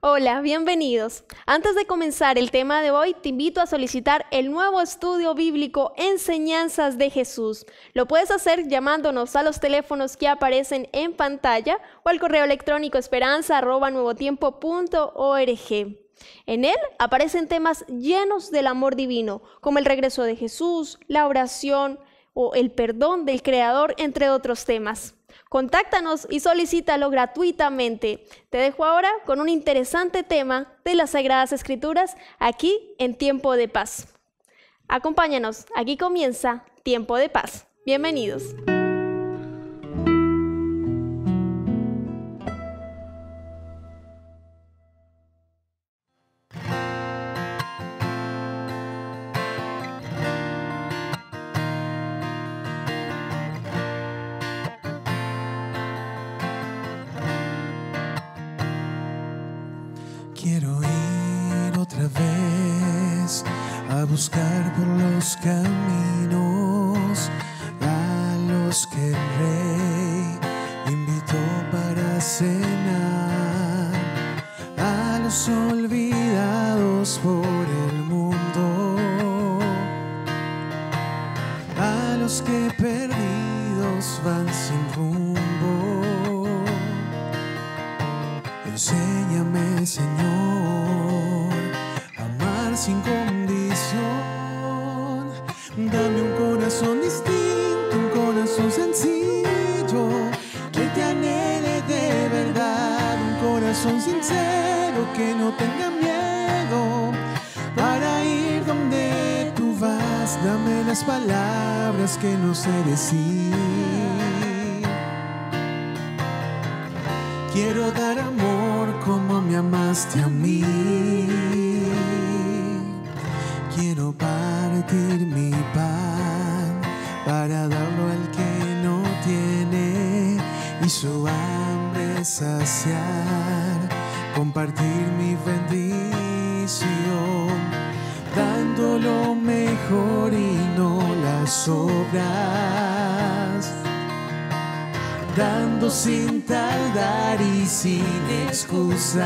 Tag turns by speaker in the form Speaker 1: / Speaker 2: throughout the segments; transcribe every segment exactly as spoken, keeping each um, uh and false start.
Speaker 1: Hola, bienvenidos. Antes de comenzar el tema de hoy, te invito a solicitar el nuevo estudio bíblico Enseñanzas de Jesús. Lo puedes hacer llamándonos a los teléfonos que aparecen en pantalla o al correo electrónico esperanza arroba nuevotiempo punto org. En él aparecen temas llenos del amor divino, como el regreso de Jesús, la oración o el perdón del Creador, entre otros temas. Contáctanos y solicítalo gratuitamente. Te dejo ahora con un interesante tema de las Sagradas Escrituras aquí en Tiempo de Paz. Acompáñanos, aquí comienza Tiempo de Paz. Bienvenidos.
Speaker 2: Quiero ir otra vez a buscar por los caminos a los que el Rey invitó para cenar, a los olvidados por el mundo, a los que perdidos van sin rumbo. Enséñame, Señor, a amar sin condición. Dame un corazón distinto, un corazón sencillo, que te anhele de verdad. Un corazón sincero, que no tenga miedo, para ir donde tú vas. Dame las palabras que no sé decir. Quiero dar amor como me amaste a mí. Quiero partir mi pan para darlo al que no tiene y su hambre saciar. Compartir mi bendición, dando lo mejor y no las obras. Dando sin tardar y sin excusas.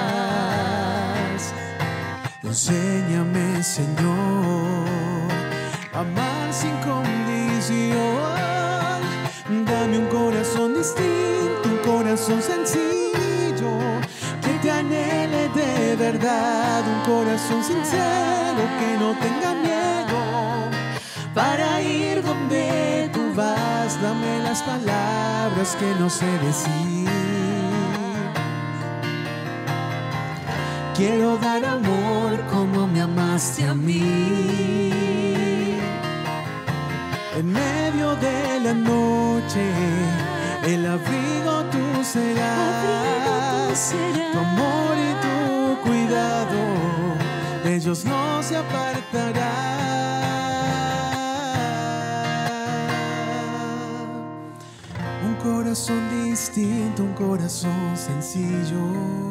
Speaker 2: Enséñame, Señor, a amar sin condición. Dame un corazón distinto, un corazón sencillo, que te anhele de verdad. Un corazón sincero, que no tenga miedo, para ir donde tú vas. Dame las palabras que no sé decir. Quiero dar amor como me amaste a mí. En medio de la noche, el abrigo tú serás. Tu amor y tu cuidado, de ellos no se apartarán. Un corazón distinto, un corazón sencillo,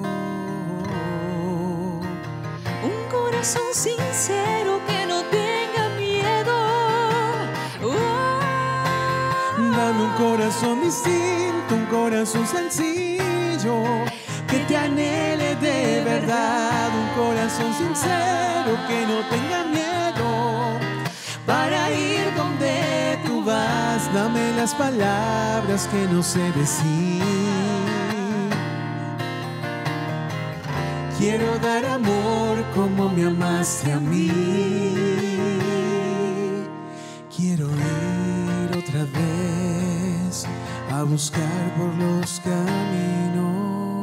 Speaker 3: un corazón sincero, que no tenga miedo. Oh.
Speaker 2: Dame un corazón distinto, un corazón sencillo, que te anhele de verdad. Un corazón sincero, que no tenga miedo, para ir donde tú vas. Dame las palabras que no sé decir. Quiero dar amor como me amaste a mí. Quiero ir otra vez a buscar por los caminos.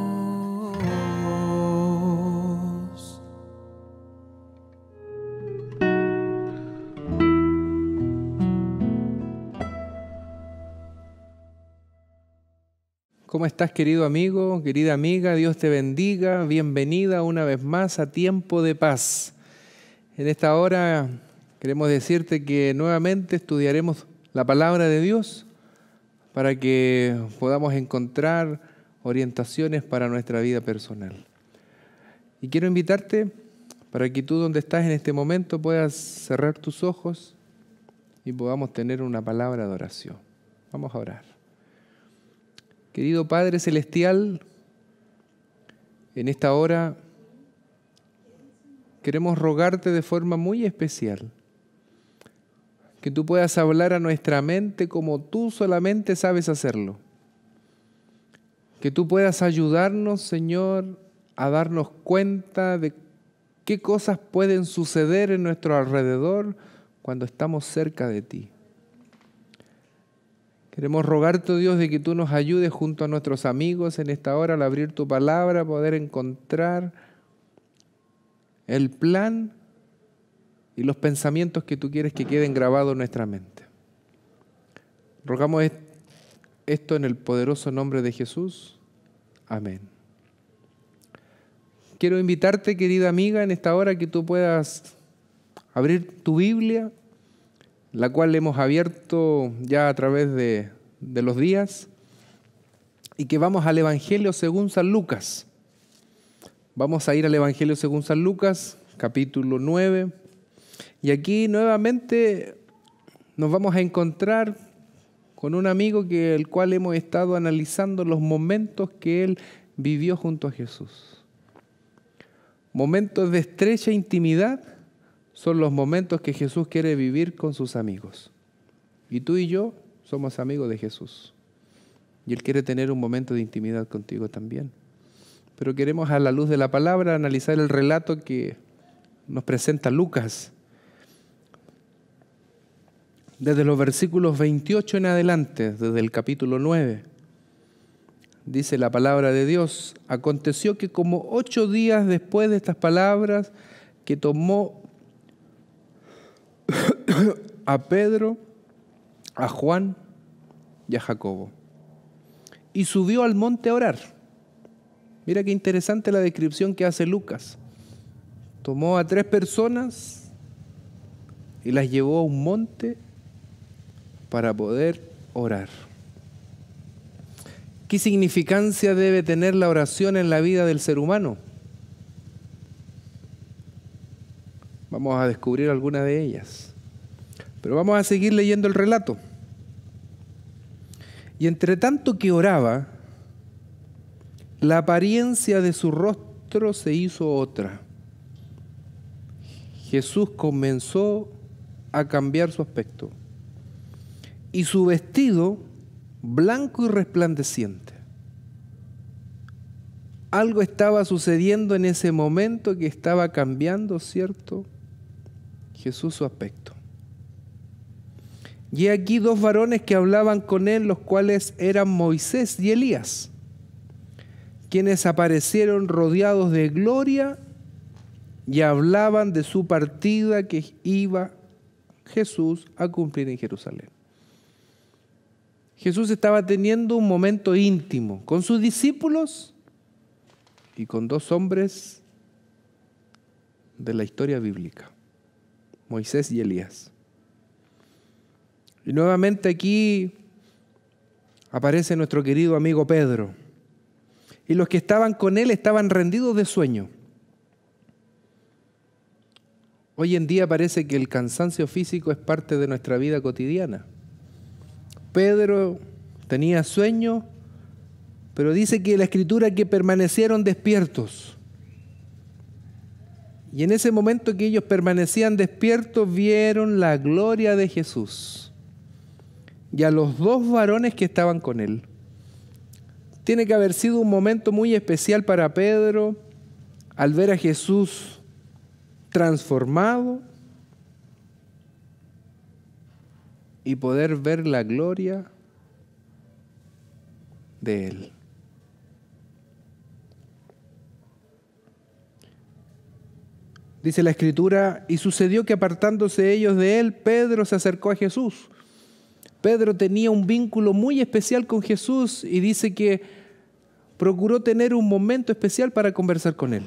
Speaker 4: ¿Cómo estás, querido amigo, querida amiga? Dios te bendiga. Bienvenida una vez más a Tiempo de Paz. En esta hora queremos decirte que nuevamente estudiaremos la palabra de Dios para que podamos encontrar orientaciones para nuestra vida personal. Y quiero invitarte para que tú, donde estás en este momento, puedas cerrar tus ojos y podamos tener una palabra de oración. Vamos a orar. Querido Padre Celestial, En esta hora queremos rogarte de forma muy especial que tú puedas hablar a nuestra mente como tú solamente sabes hacerlo. Que tú puedas ayudarnos, Señor, a darnos cuenta de qué cosas pueden suceder en nuestro alrededor cuando estamos cerca de ti. Queremos rogarte, oh Dios, de que tú nos ayudes junto a nuestros amigos en esta hora al abrir tu palabra, poder encontrar el plan y los pensamientos que tú quieres que queden grabados en nuestra mente. Rogamos esto en el poderoso nombre de Jesús. Amén. Quiero invitarte, querida amiga, en esta hora que tú puedas abrir tu Biblia, la cual hemos abierto ya a través de, de los días, y que vamos al Evangelio según San Lucas. Vamos a ir al Evangelio según San Lucas, capítulo nueve, y aquí nuevamente nos vamos a encontrar con un amigo que el cual hemos estado analizando los momentos que él vivió junto a Jesús. Momentos de estrecha intimidad son los momentos que Jesús quiere vivir con sus amigos. Y tú y yo somos amigos de Jesús. Y Él quiere tener un momento de intimidad contigo también. Pero queremos, a la luz de la palabra, analizar el relato que nos presenta Lucas. Desde los versículos veintiocho en adelante, desde el capítulo nueve. Dice la palabra de Dios: aconteció que como ocho días después de estas palabras, que tomó a Pedro, a Juan y a Jacobo, y subió al monte a orar. Mira qué interesante la descripción que hace Lucas. Tomó a tres personas y las llevó a un monte para poder orar. ¿Qué significancia debe tener la oración en la vida del ser humano? Vamos a descubrir algunas de ellas. Pero vamos a seguir leyendo el relato. Y entre tanto que oraba, la apariencia de su rostro se hizo otra. Jesús comenzó a cambiar su aspecto. Y su vestido blanco y resplandeciente. Algo estaba sucediendo en ese momento que estaba cambiando, ¿cierto? Jesús su aspecto. Y aquí dos varones que hablaban con él, los cuales eran Moisés y Elías, quienes aparecieron rodeados de gloria y hablaban de su partida que iba Jesús a cumplir en Jerusalén. Jesús estaba teniendo un momento íntimo con sus discípulos y con dos hombres de la historia bíblica, Moisés y Elías. Y nuevamente aquí aparece nuestro querido amigo Pedro. Y los que estaban con él estaban rendidos de sueño. Hoy en día parece que el cansancio físico es parte de nuestra vida cotidiana. Pedro tenía sueño, pero dice que la Escritura que permanecieron despiertos. Y en ese momento que ellos permanecían despiertos, vieron la gloria de Jesús y a los dos varones que estaban con él. Tiene que haber sido un momento muy especial para Pedro al ver a Jesús transformado y poder ver la gloria de Él. Dice la Escritura: y sucedió que apartándose ellos de Él, Pedro se acercó a Jesús. Pedro tenía un vínculo muy especial con Jesús y dice que procuró tener un momento especial para conversar con Él.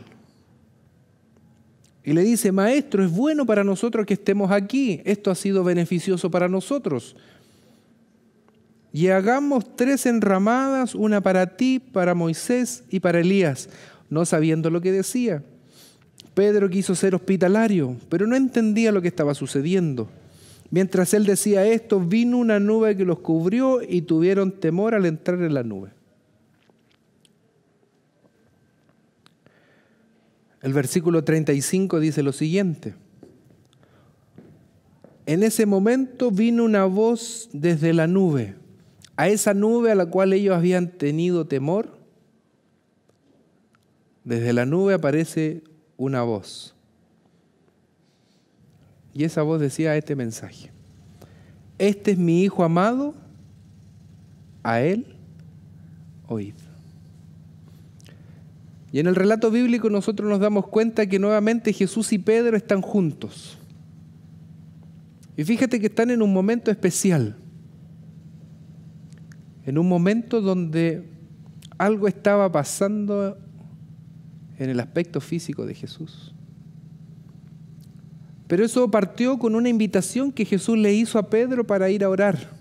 Speaker 4: Y le dice: Maestro, es bueno para nosotros que estemos aquí. Esto ha sido beneficioso para nosotros. Y hagamos tres enramadas, una para ti, para Moisés y para Elías. No sabiendo lo que decía. Pedro quiso ser hospitalario, pero no entendía lo que estaba sucediendo. Mientras él decía esto, vino una nube que los cubrió y tuvieron temor al entrar en la nube. El versículo treinta y cinco dice lo siguiente: en ese momento vino una voz desde la nube, a esa nube a la cual ellos habían tenido temor. Desde la nube aparece una voz. Y esa voz decía este mensaje: este es mi Hijo amado, a Él oíd. Y en el relato bíblico nosotros nos damos cuenta que nuevamente Jesús y Pedro están juntos. Y fíjate que están en un momento especial, en un momento donde algo estaba pasando en el aspecto físico de Jesús. Pero eso partió con una invitación que Jesús le hizo a Pedro para ir a orar.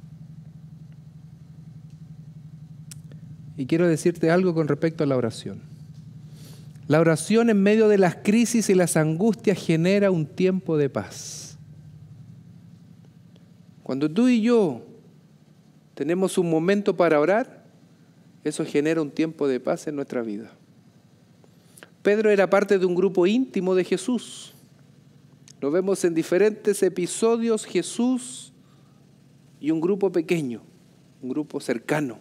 Speaker 4: Y quiero decirte algo con respecto a la oración. La oración en medio de las crisis y las angustias genera un tiempo de paz. Cuando tú y yo tenemos un momento para orar, eso genera un tiempo de paz en nuestra vida. Pedro era parte de un grupo íntimo de Jesús. Lo vemos en diferentes episodios, Jesús y un grupo pequeño, un grupo cercano.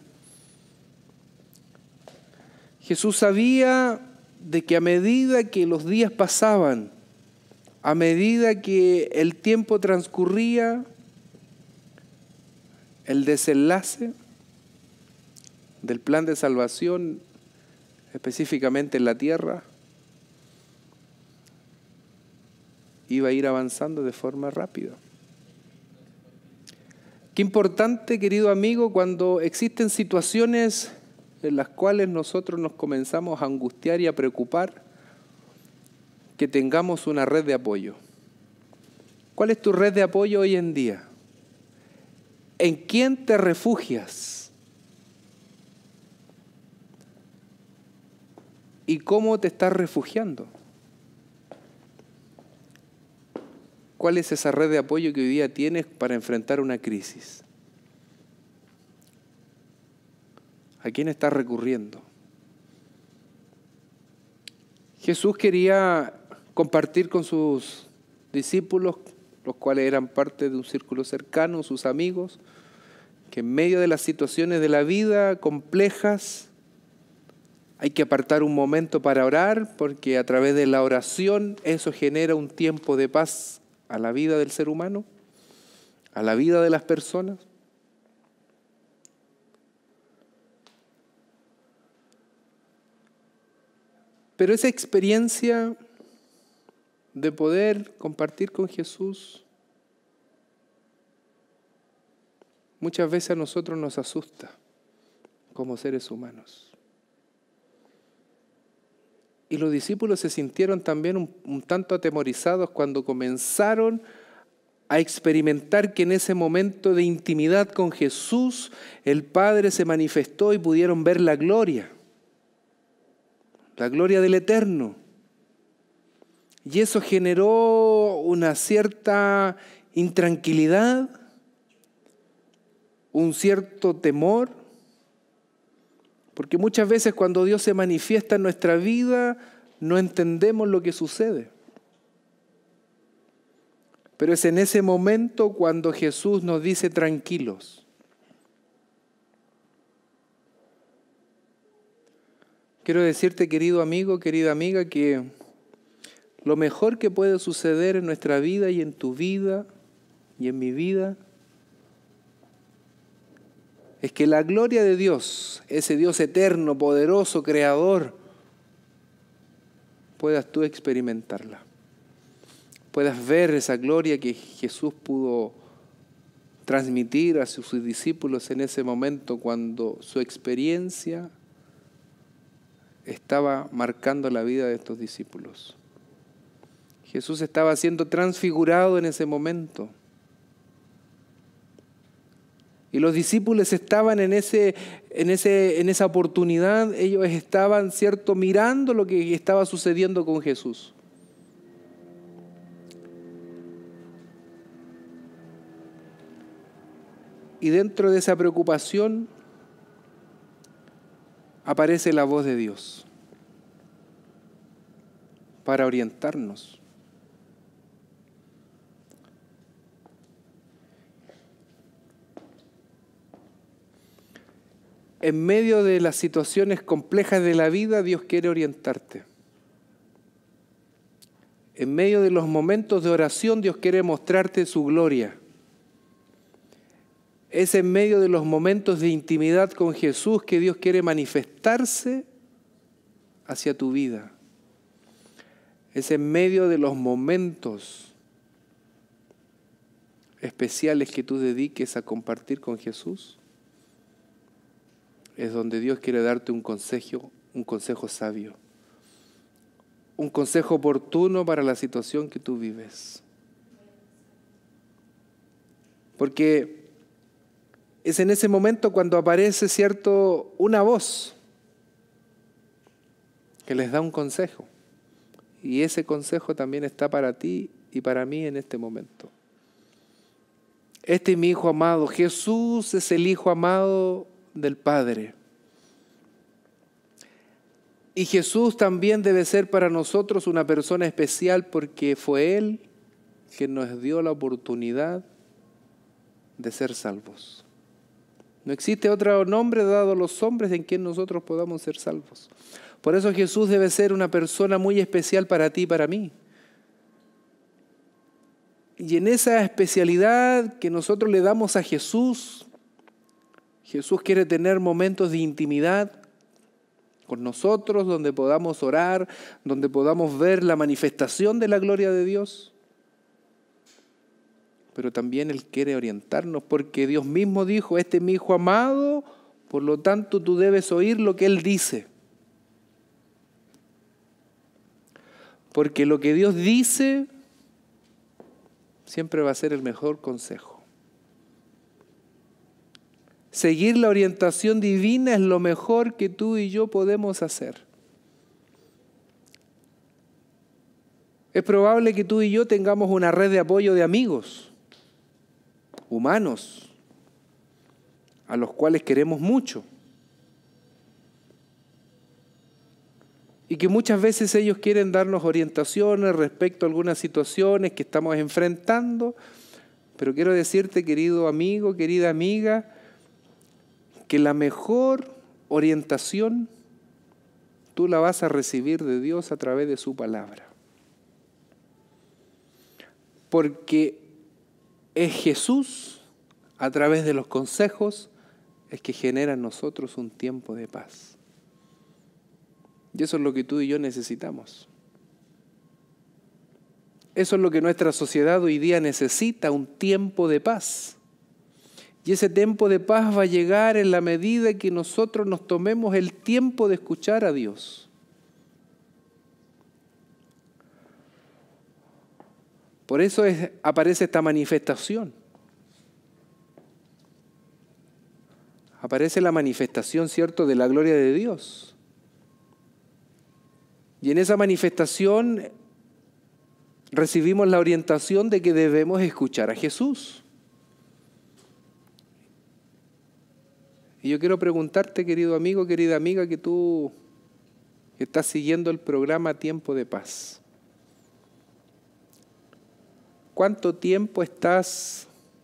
Speaker 4: Jesús sabía de que a medida que los días pasaban, a medida que el tiempo transcurría, el desenlace del plan de salvación, específicamente en la tierra, iba a ir avanzando de forma rápida. Qué importante, querido amigo, cuando existen situaciones en las cuales nosotros nos comenzamos a angustiar y a preocupar, que tengamos una red de apoyo. ¿Cuál es tu red de apoyo hoy en día? ¿En quién te refugias? ¿Y cómo te estás refugiando? ¿Cuál es esa red de apoyo que hoy día tienes para enfrentar una crisis? ¿A quién estás recurriendo? Jesús quería compartir con sus discípulos, los cuales eran parte de un círculo cercano, sus amigos, que en medio de las situaciones de la vida complejas hay que apartar un momento para orar, porque a través de la oración eso genera un tiempo de paz a la vida del ser humano, a la vida de las personas. Pero esa experiencia de poder compartir con Jesús muchas veces a nosotros nos asusta como seres humanos. Y los discípulos se sintieron también un, un tanto atemorizados cuando comenzaron a experimentar que en ese momento de intimidad con Jesús el Padre se manifestó y pudieron ver la gloria. La gloria del Eterno. Y eso generó una cierta intranquilidad, un cierto temor, porque muchas veces cuando Dios se manifiesta en nuestra vida no entendemos lo que sucede. Pero es en ese momento cuando Jesús nos dice tranquilos. Quiero decirte, querido amigo, querida amiga, que lo mejor que puede suceder en nuestra vida y en tu vida y en mi vida es que la gloria de Dios, ese Dios eterno, poderoso, creador, puedas tú experimentarla. Puedas ver esa gloria que Jesús pudo transmitir a sus discípulos en ese momento cuando su experiencia estaba marcando la vida de estos discípulos. Jesús estaba siendo transfigurado en ese momento. Y los discípulos estaban en, ese, en, ese, en esa oportunidad, ellos estaban, ¿cierto?, mirando lo que estaba sucediendo con Jesús. Y dentro de esa preocupación aparece la voz de Dios. para orientarnos. En medio de las situaciones complejas de la vida, Dios quiere orientarte. En medio de los momentos de oración, Dios quiere mostrarte su gloria. Es en medio de los momentos de intimidad con Jesús que Dios quiere manifestarse hacia tu vida. Es en medio de los momentos especiales que tú dediques a compartir con Jesús. Es donde Dios quiere darte un consejo, un consejo sabio. Un consejo oportuno para la situación que tú vives. Porque es en ese momento cuando aparece, cierto, una voz que les da un consejo. Y ese consejo también está para ti y para mí en este momento. Este es mi Hijo amado. Jesús es el Hijo amado del Padre. Y Jesús también debe ser para nosotros una persona especial porque fue Él quien nos dio la oportunidad de ser salvos. No existe otro nombre dado a los hombres en quien nosotros podamos ser salvos. Por eso Jesús debe ser una persona muy especial para ti y para mí. Y en esa especialidad que nosotros le damos a Jesús, Jesús quiere tener momentos de intimidad con nosotros, donde podamos orar, donde podamos ver la manifestación de la gloria de Dios. Pero también Él quiere orientarnos, porque Dios mismo dijo, este es mi Hijo amado, por lo tanto tú debes oír lo que Él dice. Porque lo que Dios dice siempre va a ser el mejor consejo. Seguir la orientación divina es lo mejor que tú y yo podemos hacer. Es probable que tú y yo tengamos una red de apoyo de amigos, humanos, a los cuales queremos mucho. Y que muchas veces ellos quieren darnos orientaciones respecto a algunas situaciones que estamos enfrentando. Pero quiero decirte, querido amigo, querida amiga, que la mejor orientación tú la vas a recibir de Dios a través de su palabra. Porque es Jesús, a través de los consejos, es que genera en nosotros un tiempo de paz. Y eso es lo que tú y yo necesitamos. Eso es lo que nuestra sociedad hoy día necesita, un tiempo de paz. Y ese tiempo de paz va a llegar en la medida que nosotros nos tomemos el tiempo de escuchar a Dios. Por eso es, aparece esta manifestación. Aparece la manifestación, ¿cierto?, de la gloria de Dios. Y en esa manifestación recibimos la orientación de que debemos escuchar a Jesús. Y yo quiero preguntarte, querido amigo, querida amiga, que tú que estás siguiendo el programa Tiempo de Paz. ¿Cuánto tiempo estás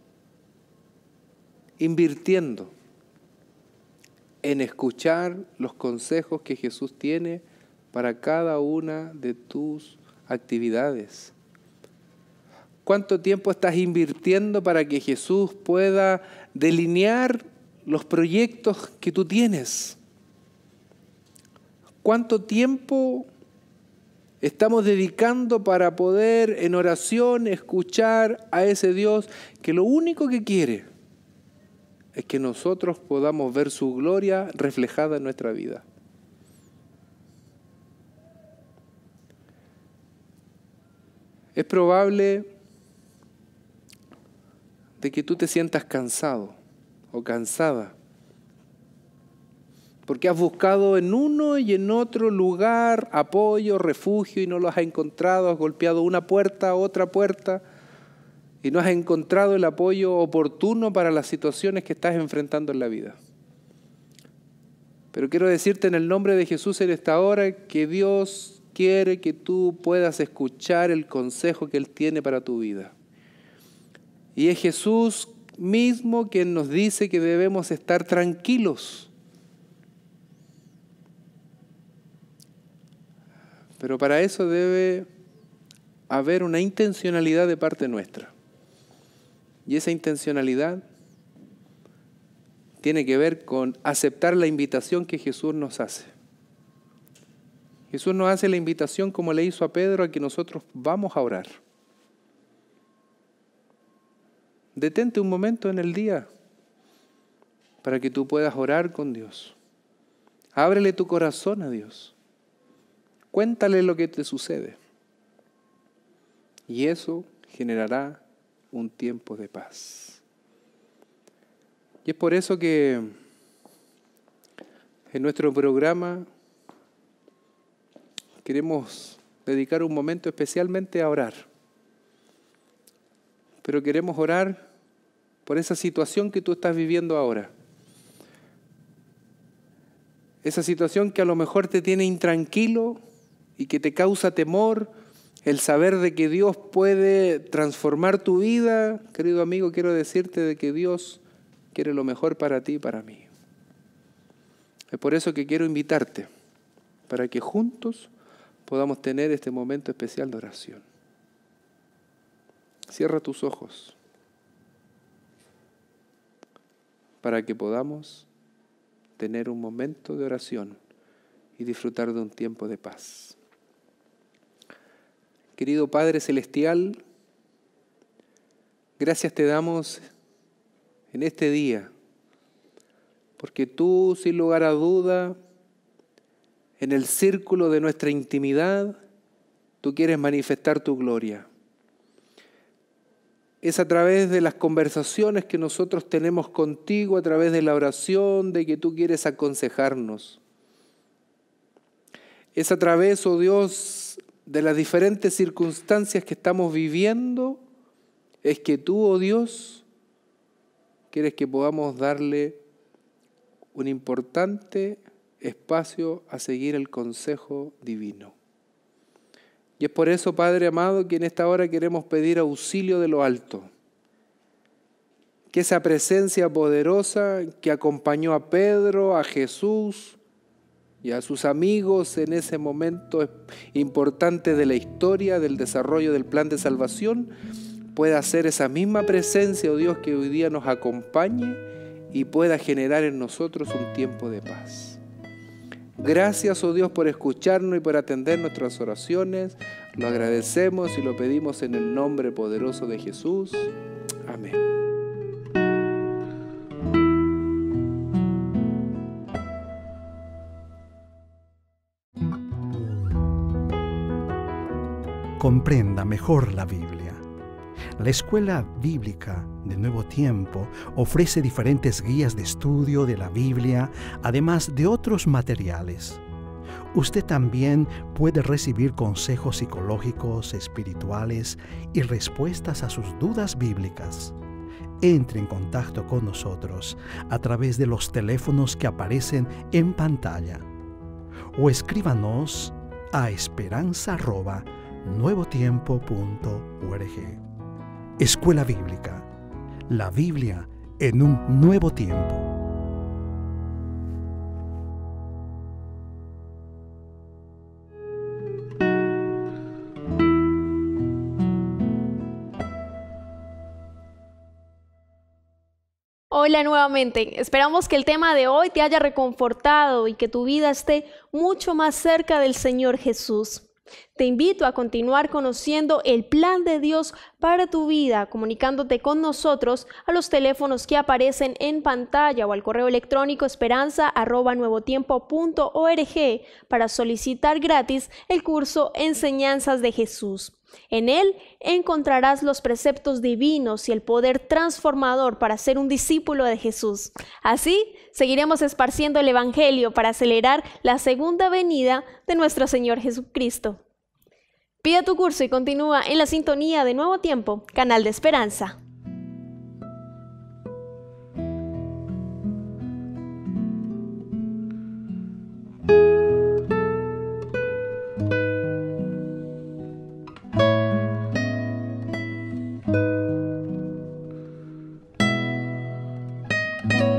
Speaker 4: invirtiendo en escuchar los consejos que Jesús tiene para cada una de tus actividades? ¿Cuánto tiempo estás invirtiendo para que Jesús pueda delinear los proyectos que tú tienes? ¿Cuánto tiempo estamos dedicando para poder en oración escuchar a ese Dios que lo único que quiere es que nosotros podamos ver su gloria reflejada en nuestra vida? Es probable de que tú te sientas cansado o cansada, porque has buscado en uno y en otro lugar apoyo, refugio y no lo has encontrado. Has golpeado una puerta, otra puerta y no has encontrado el apoyo oportuno para las situaciones que estás enfrentando en la vida. Pero quiero decirte en el nombre de Jesús en esta hora que Dios quiere que tú puedas escuchar el consejo que Él tiene para tu vida. Y es Jesús mismo quien nos dice que debemos estar tranquilos. Pero para eso debe haber una intencionalidad de parte nuestra. Y esa intencionalidad tiene que ver con aceptar la invitación que Jesús nos hace. Jesús nos hace la invitación, como le hizo a Pedro, a que nosotros vamos a orar. Detente un momento en el día para que tú puedas orar con Dios. Ábrele tu corazón a Dios. Cuéntale lo que te sucede. Y eso generará un tiempo de paz. Y es por eso que en nuestro programa queremos dedicar un momento especialmente a orar. Pero queremos orar por esa situación que tú estás viviendo ahora. Esa situación que a lo mejor te tiene intranquilo y que te causa temor, el saber de que Dios puede transformar tu vida. Querido amigo, quiero decirte de que Dios quiere lo mejor para ti y para mí. Es por eso que quiero invitarte, para que juntos podamos tener este momento especial de oración. Cierra tus ojos para que podamos tener un momento de oración y disfrutar de un tiempo de paz. Querido Padre Celestial, gracias te damos en este día, porque tú, sin lugar a duda, en el círculo de nuestra intimidad, tú quieres manifestar tu gloria. Es a través de las conversaciones que nosotros tenemos contigo, a través de la oración, de que tú quieres aconsejarnos. Es a través, oh Dios, de las diferentes circunstancias que estamos viviendo, es que tú, oh Dios, quieres que podamos darle un importante espacio a seguir el consejo divino. Y es por eso, Padre amado, que en esta hora queremos pedir auxilio de lo alto. Que esa presencia poderosa que acompañó a Pedro, a Jesús y a sus amigos en ese momento importante de la historia, del desarrollo del plan de salvación, pueda ser esa misma presencia, oh Dios, que hoy día nos acompañe y pueda generar en nosotros un tiempo de paz. Gracias, oh Dios, por escucharnos y por atender nuestras oraciones. Lo agradecemos y lo pedimos en el nombre poderoso de Jesús. Amén.
Speaker 5: Comprenda mejor la Biblia. La Escuela Bíblica de Nuevo Tiempo ofrece diferentes guías de estudio de la Biblia, además de otros materiales. Usted también puede recibir consejos psicológicos, espirituales y respuestas a sus dudas bíblicas. Entre en contacto con nosotros a través de los teléfonos que aparecen en pantalla o escríbanos a esperanza arroba nuevotiempo punto org. Escuela Bíblica, la Biblia en un nuevo tiempo.
Speaker 1: Hola nuevamente, esperamos que el tema de hoy te haya reconfortado y que tu vida esté mucho más cerca del Señor Jesús. Te invito a continuar conociendo el plan de Dios para tu vida, comunicándote con nosotros a los teléfonos que aparecen en pantalla o al correo electrónico esperanza arroba nuevotiempo punto org para solicitar gratis el curso Enseñanzas de Jesús. En él encontrarás los preceptos divinos y el poder transformador para ser un discípulo de Jesús. Así, seguiremos esparciendo el Evangelio para acelerar la segunda venida de nuestro Señor Jesucristo. Pide tu curso y continúa en la sintonía de Nuevo Tiempo, canal de esperanza. Bye.